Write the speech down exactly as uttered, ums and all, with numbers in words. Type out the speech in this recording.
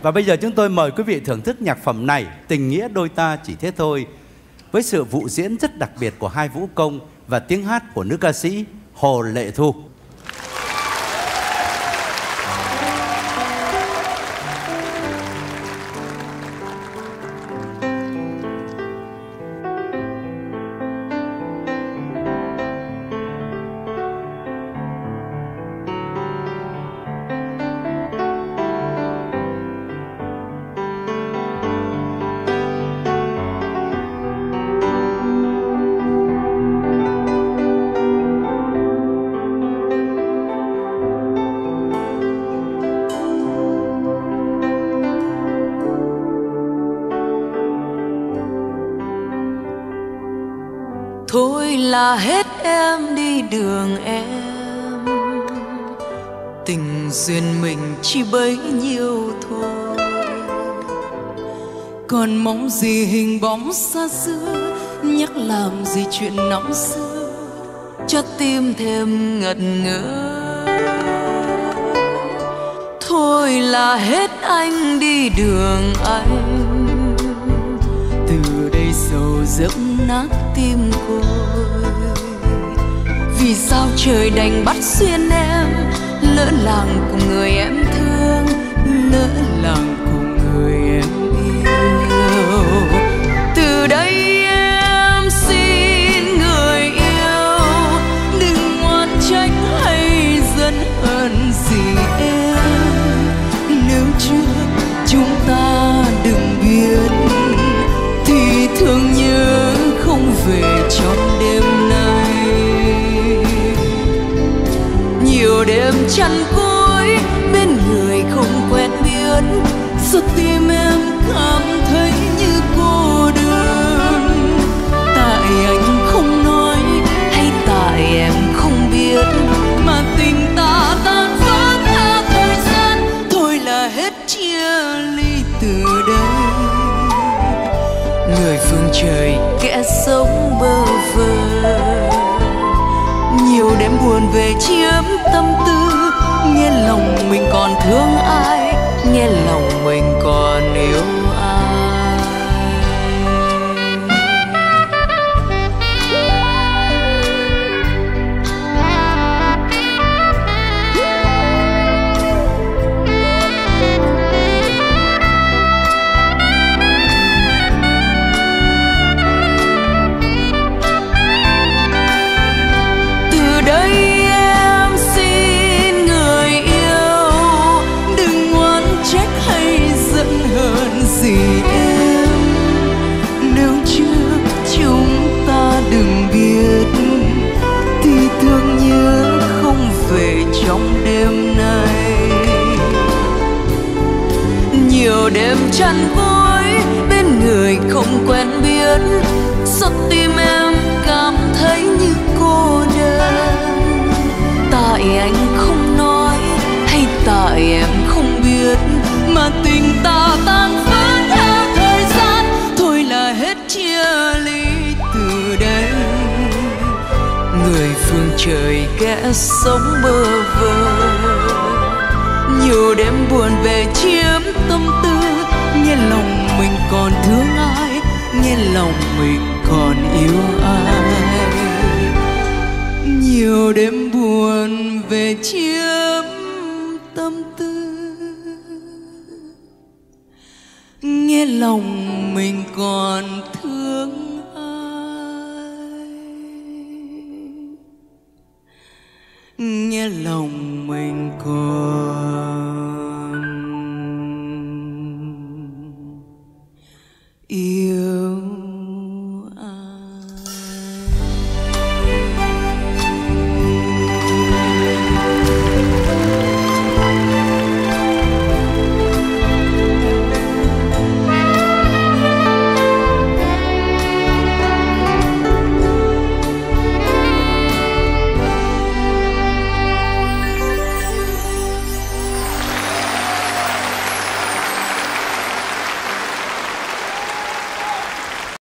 Và bây giờ chúng tôi mời quý vị thưởng thức nhạc phẩm này, Tình nghĩa đôi ta chỉ thế thôi, với sự vũ diễn rất đặc biệt của hai vũ công và tiếng hát của nữ ca sĩ Hồ Lệ Thu. Thôi là hết em đi đường em, tình duyên mình chỉ bấy nhiêu thôi. Còn mong gì hình bóng xa xưa, nhắc làm gì chuyện năm xưa, cho tim thêm ngật ngỡ. Thôi là hết anh đi đường anh, từ đây sầu dẫm nát tim cô. Vì sao trời đành bắt xuyên em, lỡ làng cùng người em thương, lỡ làng cùng người em yêu. Từ đây em xin người yêu, đừng oán trách hay giận hờn gì em. Nếu chưa chúng ta đừng biết, thì thương nhớ không về trong đêm nay. Nhiều đêm chăn gối bên người không quen biết, suốt tim em cảm thấy như cô đơn. Tại anh không nói hay tại em không biết, mà tình ta tan vỡ theo thời gian. Thôi là hết chia ly từ đây, người phương trời kẻ sống bơ vơ. Nhiều đêm buồn về chiếm tâm tư, nghe lòng mình còn thương ai, nghe lòng mình còn yêu ai. Từ đây em xin người yêu, đừng oán trách hay giận hờn gì em. Nếu trước chúng ta đừng biết, thì thương nhớ không về trong đêm nay. Nhiều đêm chăn gối bên người không quen biết, suốt tim em cảm thấy như cô đơn. Tại anh không nói hay tại em không biết, mà tình ta tan vỡ theo thời gian. Thôi là hết chia ly từ đây, người phương trời kẻ sống bơ vơ. Nhiều đêm buồn về chiếm tâm tư, nghe lòng mình còn thương ai, nghe lòng mình còn yêu ai. Nhiều đêm buồn về chiếm tâm tư, nghe lòng mình còn thương ai, nghe lòng mình còn